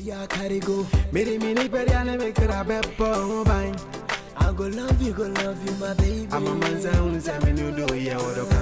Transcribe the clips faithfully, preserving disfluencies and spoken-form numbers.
ya carry go. Many mini periane make it a beppo bang. I go love you, go love you, my baby. I'm a man's own, say me no do ya what the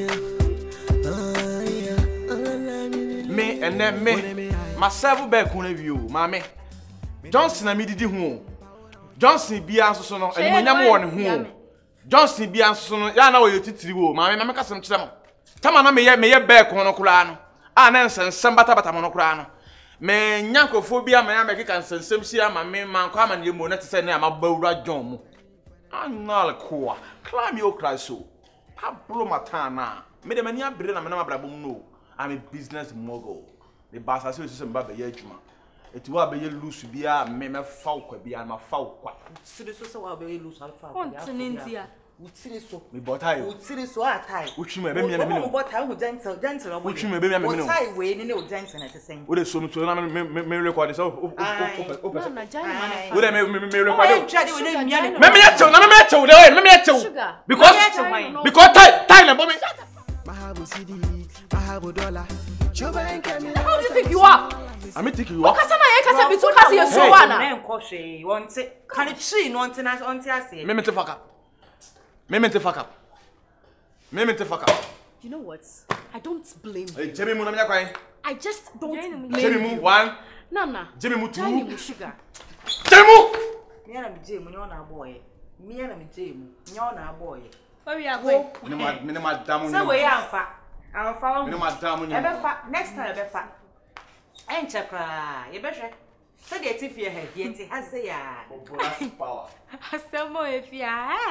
kind. Me and then me, myself back on view, mammy. Johnson, I me did who? Johnson be answer so no, and when I'm one who. Johnson be answer so no, ya know you titty wo, mammy, I'm a custom channel. Tamana me ye me ye back on a curano. Ah, Nansen, some batabatamano. Me nyankophobia me make kan sensem sia ma me man kwa ma ne mo na te se na ma bawura John mu anal kwa climb your cry so pa blow mata na me de mani abre na me na mabrabom no I'm a business mogul the boss as we say mba be ye adwuma eti wa be ye loose bia me me fa kwa bia ma fa kwa sire so se wa be ye loose alfa kwa continentia utiri so me botai utiri so atai utwi me be me na me no botai ho gentle gentle no utwi me be me na me no botai we ni ne o gentle na te sen wo de so me so na me me record so open na jana wo de me me record me me yacho na me yacho de me yacho because because tie tie na bomb mahabu city mahabu dollar choba enke mi how do you think you are I me think you are kasa na ye kasa bitu kasa ye so wana na enko hwe wonte kan chi no onte na onte ase me me te fuck up me me te fuck up me me te fuck up you know what I don't blame you hey Jimmy mu na me yakwan I just don't blame Jimmy mu one Nana Jimmy mu two Jimmy mu sugar Jimmy mu me na me Jimmy no na boy me na me Jimmy nyo na boy where you are going me ma me na madam so we amfa amfa me na madam e be fa next time e be fa enche kra e be hwe so dey ti fie he dey ti hase ya power asemo e fia eh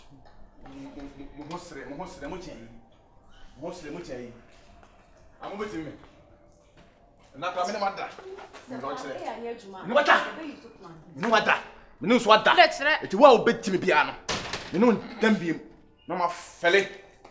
mo sere mo sere mo chi mo sere mo chi amu beti me na ka me na madam no chere no wata no wata me no so wata eti wa obeti me bia no me no dam biem no ma fele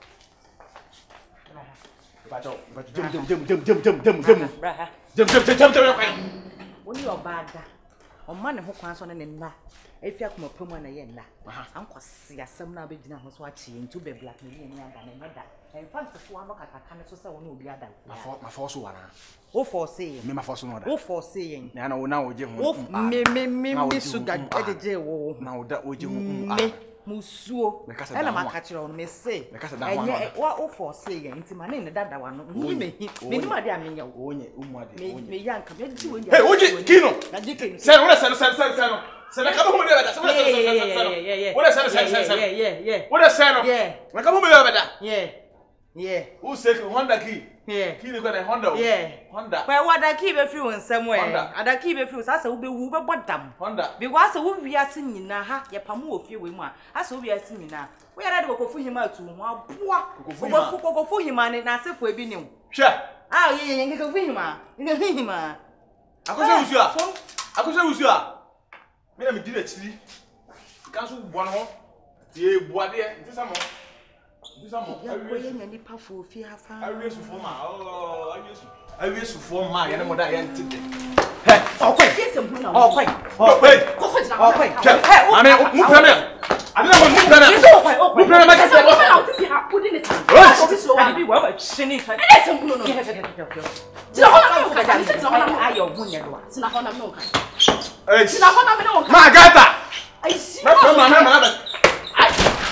bato bato jam jam jam jam jam jam jam jam braha jam jam jam jam kwai woni obada o ma ne ho kwan so ne nna efia kuma pemu na ye nna ankwase asem na abegina ho so achi ntu be black ne ni anda ne meda en fact so ano kakaka ne so se woni obi ada ma fo ma fo so wana o force yen me ma fo so no da o force yen na na na oje ho me me me me sugar edeje wo na oda oje ho me musuo ela makachira ono me se enye wa o force yen nti ma ne ne dada wa no ni me hi me ni ma de amenya wo onye umu ade me me yanka me ji wo hey oje kino na je kino se wona se se se se no se na kabo mo de da se wona se se se se wona se se se se yeah yeah yeah wona se no yeah na kabo mo de da yeah yeah who say Honda key yeah key ni ko na Honda yeah Honda kwa wada key be free won sam we ada key be free sa sa wo be wu be bodam Honda because wo wiase nyina ha ye pam ofie we mu a asa wo wiase nyina wo ya de kokofu hima tu ho aboa kokofu kokofu hima ne na sefo ebi ne wo hwe ah ye ye kokofu hima ye hima akoso wusu a akoso wusu a me na me di na chiri kan so bo no ho tie buade nti samo nti samo awie nya ni pafo ofie afa awie su fo ma oh awie su awie su fo ma ye na mo da ye ntide he okwai okwai okwai okwai he ame mu premier ade na mu premier mu premier ma ka se wo na uti ha pudi ne tan oh so wa bi wa ba chini fa ene se mbuno no tina hona no ka tina hona no ayo hunya do tina hona no ka eh tina hona me no ka magata ai si ma ma ma ma ai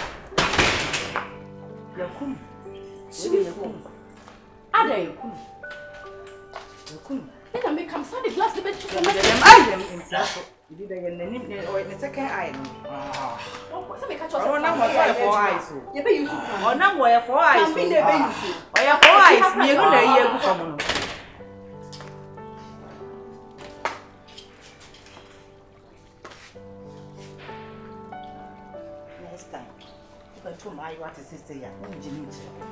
yakum shiri yakum ada yakum yakum ina me kam sa de glass de bet to me ai dem intiaso ibi da yen nani ne ne second eye no ah so me catch us oh na mo for four eyes so ye be use oh na mo ya four eyes so me dey be use oh ya four eyes me no na ye gu fam no next time ko to my what is say ya engineer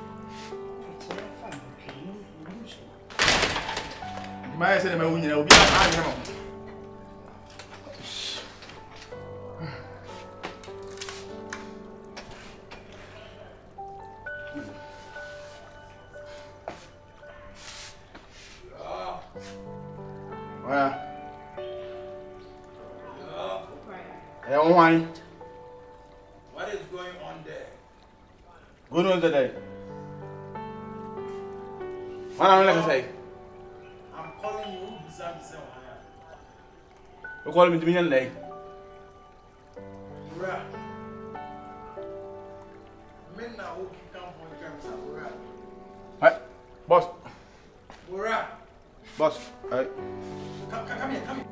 ma ese na ma wunyina obi a ma nyina mo Well, yeah, wine. What is going on there? Going on today. What am I going to say? I'm calling you. We call him to me and lay. Hey, boss. Boss, hey. Come, come, come here, come here.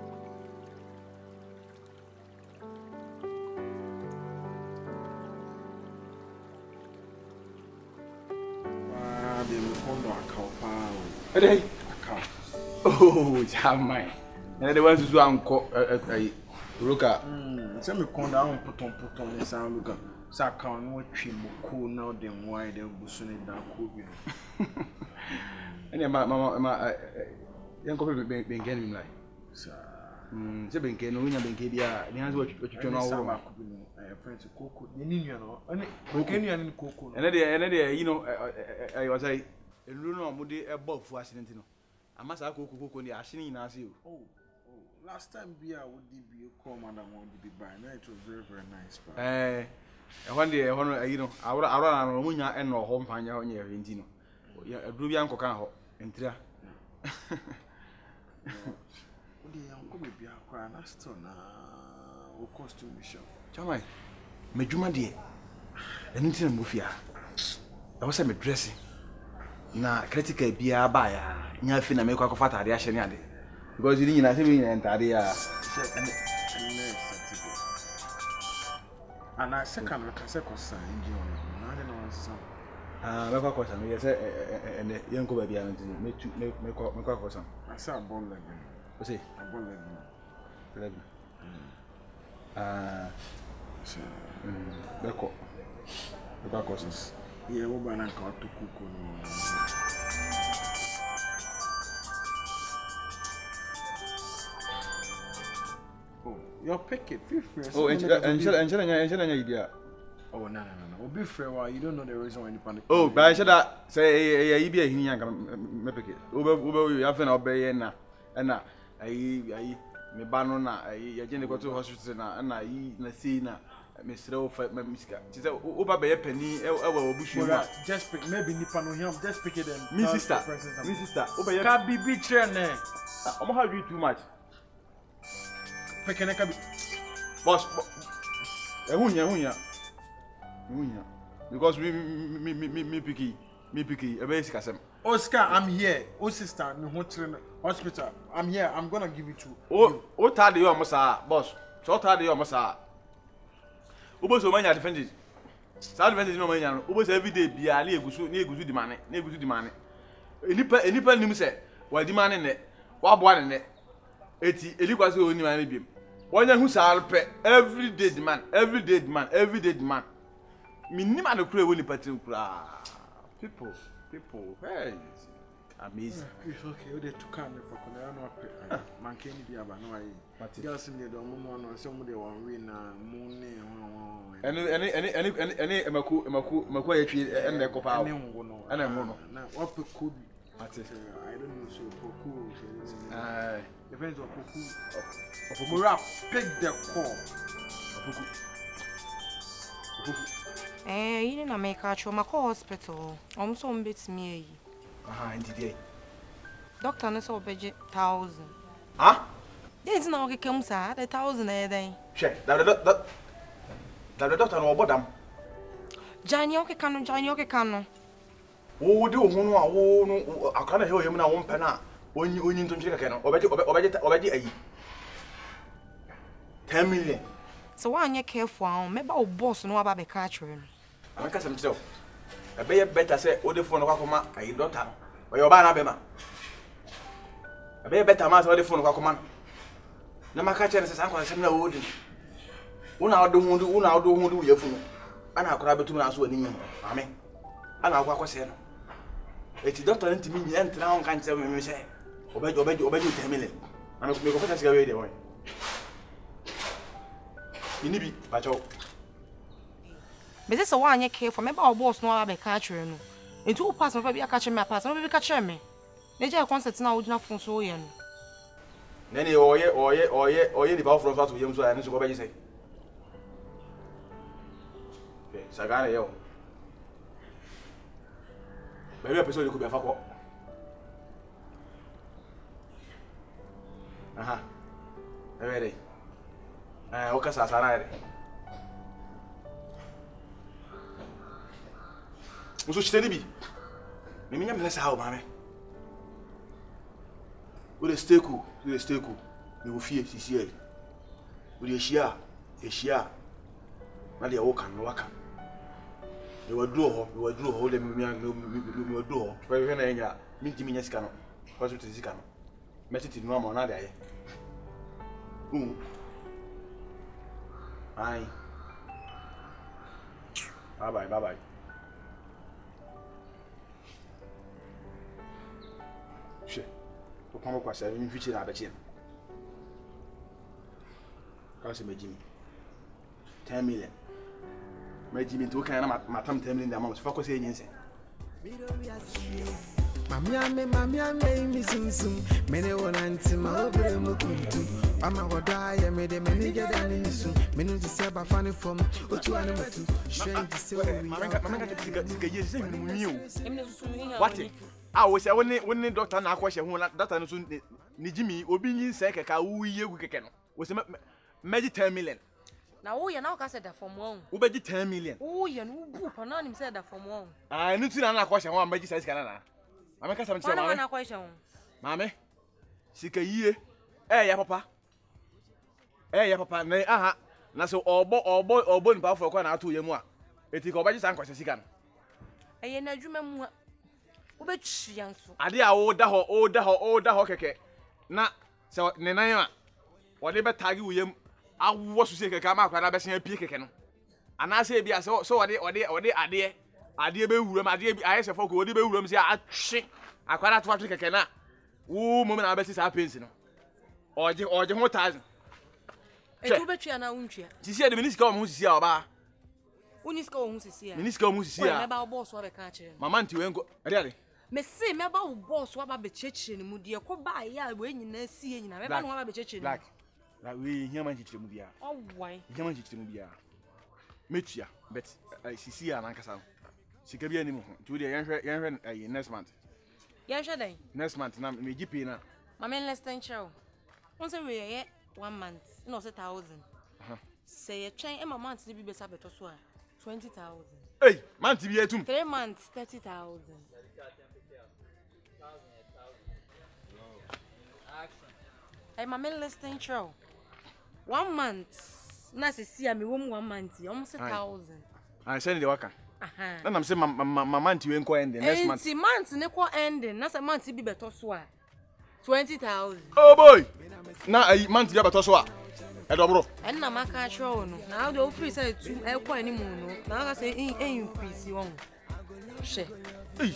Hey, oh, Jamai. And the ones who uncle Ruka. Some me come down, put on, put on the sound. Look, so I can't watch him cool now. Then why they will soon it down cool. And my mamma, my young couple been getting like. Hmm, so been getting no one been getting the answer what you turn over. Friends, cocoa, you know, and any cocoa. And then, you know, I was a Luno Moody above for accident. I must have cocoa in the ashing in as you. Oh, last time beer would be a call, madam, would be by night. It was very, very nice. Eh, one day, you know, I would around Romunia and no home panya on your Vintino. A Brubian Cocan and Tria. Uncle be a cry, Aston, or costume shop. Jamai, Majuma dear, and into Mufia. I was a dressing. Na critical be a buyer, nothing I make a fat reaction at it. Because you didn't have any entire. And I second look a second sign, I don't know some. Ah, make a question, yes, and the young baby, make to make a question. I saw a bone leg. What's it? A bone leg. Ah, Beko. Beko questions. Yeah, we banana got to cook. Oh, you're picking. Feel free. Oh, and and shall and shall and shall idea. Oh, no, no, no, no. Be fair, why you don't know the reason why you panic. Oh, but I said that say you be a young me pick it. Uber Uber, you have to obey and and I I me banana, I generally go to hospital and I na see na. Mister Ofa, my miska. She said, "Oba be a penny. I will bush you." Just pick. Maybe nipa no him. Just pick it. Then. Me sister, me sister. Oba ya. Can be betrayed, ne? I'm how you too much. Pick it, can be. Boss, ehunya, ehunya, ehunya. Because me, me, me, me, me picky, me picky. A basic asem. Oscar, I'm here. Oh sister, no hospital. I'm here. I'm gonna give it to. Oh, oh, tired you almost are, boss. So tired you almost are. Ubo so manya defended. Sa defended no manya no. Ubo say every day bia na egusu na egusu di mane, na egusu di mane. Enipa enipa nim say wa di mane ne. Wa boa ne ne. Eti elikwa say oni mane biem. Wonya hu sa pe every day demand, every day demand, every day demand. Minim an kura we ni patin kura. People, people, hey. Amazing. It's okay. They took care for Korea no man can be aba no ayi. Girls in the dorm mo no some dey wan win na moon ne Any any any any any any emaku emaku emaku ya twi en na ekopa awo. Ana ngo no. Na what could be. I don't know so poku. Ah, depends on poku. Poku rap pick the call. Poku. Poku. Eh, you didn't make a trauma hospital. I'm so bit me. Aha, indeed. Doctor no so budget thousand. Ah? Yes, no okay come sa, the thousand eh then. Check. That that that. That doctor no bodam. Jani okay kanu, Jani okay kanu. Wo de wo no a wo no akana he o yem na wo mpa na onyi onyi ntonchire kake no. Obeje obeje obeje ayi. ten million. So why you careful on? Maybe our boss no about be catching. I make some tell. I be better say o de phone kwa koma ayi doctor. O yo ba na be ma. I be better ma say o de phone kwa koma. Na maka chere say san kwa sem na wo di. Una odo hundu una odo hundu ye funu. Ana akora betu na so ani nyi. Amen. Ana akwa kwase no. Eti doctor ntimi nyi entra on kan tell me say obeje obeje obeje ten million. Na me ko fata siga we de won. Inibi bacho. But this is why you careful. Maybe our boss no about be catching no. Into who pass me be catching me pass. No be catching me. Neje concert na odina phone so ye no. Nene oye oye oye oye di ba from fast to yem so ya nso ko beje say. Okay, sagana yo. Baby episode ko be fa ko. Aha. ready. Eh, o ka sa sara re. Muso chiteni bi. Me minya me sa o ma me. O de stay cool, o de stay cool. Me wo fie sisi e. O de hia, e hia. Na de wo kan no waka. Me wa duro ho, me wa duro ho de me me me wa duro ho. Fa hwe na enya, me ntimi nya sika no. Fa so tisi sika no. Me titi no ma na de aye. Um. Bye. Bye bye, bye bye. Shit. O pamo kwa sa mi fichi na abechi. Ka se meji mi. ten million. Meji mi to kan na matam ten million da ma so focus e nyense. Mami ame mami ame mi sumsum mene wonanti ma obre mo kuntu ama woda ya me de meni geda ni su menu ti se ba fani from otu anu matu strength ti se we Mama ka mama ka tika tika ye se mi mu What? Ah, we say woni woni doctor na akwa hye ho na doctor no so ni jimi obi nyi se keka wu ye gu keke no. We say meji ten million. Na wo ye na ka say da from one. Wo beji ten million. Wo ye no bu pa na nim say da from one. Ah, ni tu na na akwa hye ho meji size kana na. Mama ka say mama. Mama na akwa hye ho. Mama. Sika yie. Eh ya papa. Eh ya papa na aha. Na so obo obo obo ni pa for kwa na atu ye mu a. Eti ko beji san kwase sika no. Eh ye na adwuma mu a. Wo be twa nso. Ade a wo da ho, wo da ho, wo da ho keke. Na se ne nan a wo de be tagi wo yem awo so se keke ma akwa na be sen apie keke no. Ana se bia so so wo de wo de wo de ade ade be wuram ade bi ayese fo ko wo de be wuram se atwe akwa na to atwe keke na wo mo na be se sa pensi no. Oje oje ho one thousand. E tu be twa na untwa. Sisi de minisika o mo sisi a oba. Uniska o hu sisi a. Minisika o mo sisi a. Me ba boss wa be ka kire. Mama nti we nko. Ade ade. Me say me ba wo boss wa ba be chechire ni mu de ko ba ya we nyina sie nyina me ba no wa ba be chechire. Black. Like we here man chechire mu bia. Oh why? Here man chechire mu bia. Metua but sisi a nan kasa. Sika bia ni mu ho. Tu de yen hwe yen hwe eh next month. Yen hwe den. Next month na me G P na. Mama less than chow. On say we ye one month. No say one thousand. Uh-huh. Say ye twen e ma month ni bi be sa beto so a twenty thousand. Hey, month bi etum. three months thirty thousand. Hey, mama listen chow. One month. Na se see me wo one month. Almost one thousand. I send the waka. Aha. Na nam say mama month we nko end next month. Eighty months ne ko ending. Na say month bi beto so a twenty thousand. Oh boy. Na a month bi beto so a. E do bro. En na maka chow no. Na do free say two e ko ani mu no. Na ka say in increase won. She. Hey.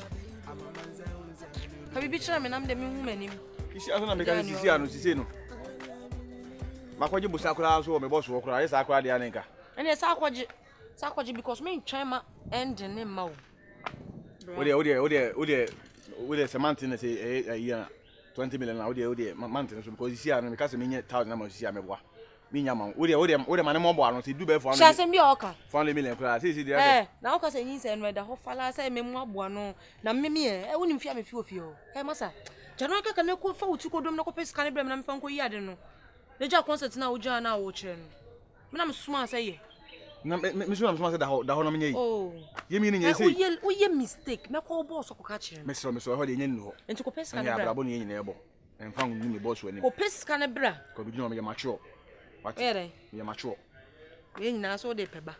Ka bi bi chira me nam de me hu manim. Isi aso na me ka sisi anu sisi no. Makwaje busa kura so me boss wo kura. Yes akura de anenka. And yes akwaje. Sakwaje because me try ma ending ne ma wo. O de o de o de o de o de semantin na say eh eh twenty million na o de o de mantin so because sisi anu me ka say me nye one thousand na ma sisi ameboa. Me nya ma o de o de o de ma ne mo bo anu say du be for anu. Sha say me oka. four hundred million kura sisi de. Eh, na oka say yin say no da ho fala say me mo aboa no. Na me me eh woni mfia me fi ofie o. Eh masa. Jano kaka ne ko fa wuti ko dom na ko pesi kan brem na me fa nko yi ade no. Le ja concert na wo ja na wo kire no. Me na me suma say ye. Na me me suma suma say da ho da ho na me nye yi. Oh. Ye mi ni nye say. O ye o ye mistake. Me ko boss ko ka kire no. Me so me so ho de nye ni ho. Enti ko pesi kan Ya brem. brabo ni nye ni ebo. En fa ngu ni boss wani. Ko pesi kan bra. Ko bi no me mature. What? Eh. Me mature. We nyina so de peba.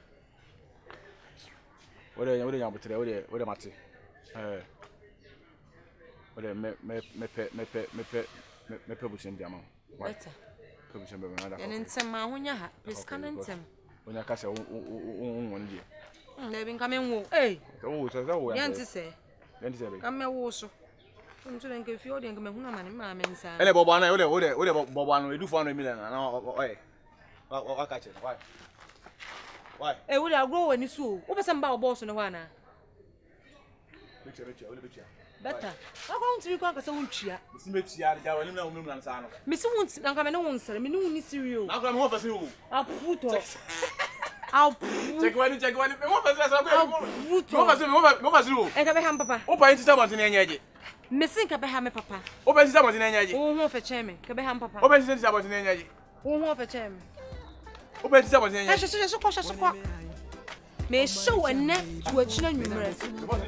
O de o de ya butere o de o de mate. Eh. Ode me me me pe me pe me pe me pe busen dia ma. Better. Pe busen be na da. En ntem ma honya ha. Pesi kan ntem. Onya ka se o o won die. Mm, dey bin kamen wo. Eh. O so so wo ya. Yanti se. Yanti se be. Kamen wo so. Ntu den ke fi o den ke me huna ma ne ma me nsa. Ele bobo ana o de o de o de bobo ana edu four hundred million na o eh. Wa wa ka che. Why? Why? Eh wo dey agro wani so. Wo pese mba wo boss no ho ana. Beche beche o le beche. Better. Akwa untiri kwa kasa untria. Misi metia de ja wani na umum na nsa no. Misi unti na kama ne wonsere, me ne woni sirio. Na akwa me ho pese o. Aputo. Aputo. Check wani check wani me ho pese sa ko. Aputo. Mo pese me ho pese o. E ka be ham papa. O pa yin ti sabon tin enye je. Misi ka be ham papa. O pa yin ti sabon tin enye je. O ho fe cheme, ka be ham papa. O pa yin ti sabon tin enye je. Who want to tell me? Who bet you something? I should say, so cautious. May show a net to a children numerous.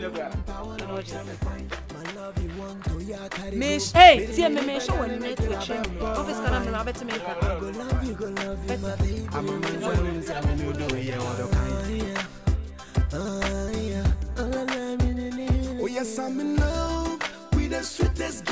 May hey, see me may show a net to a children. Office can have a better make.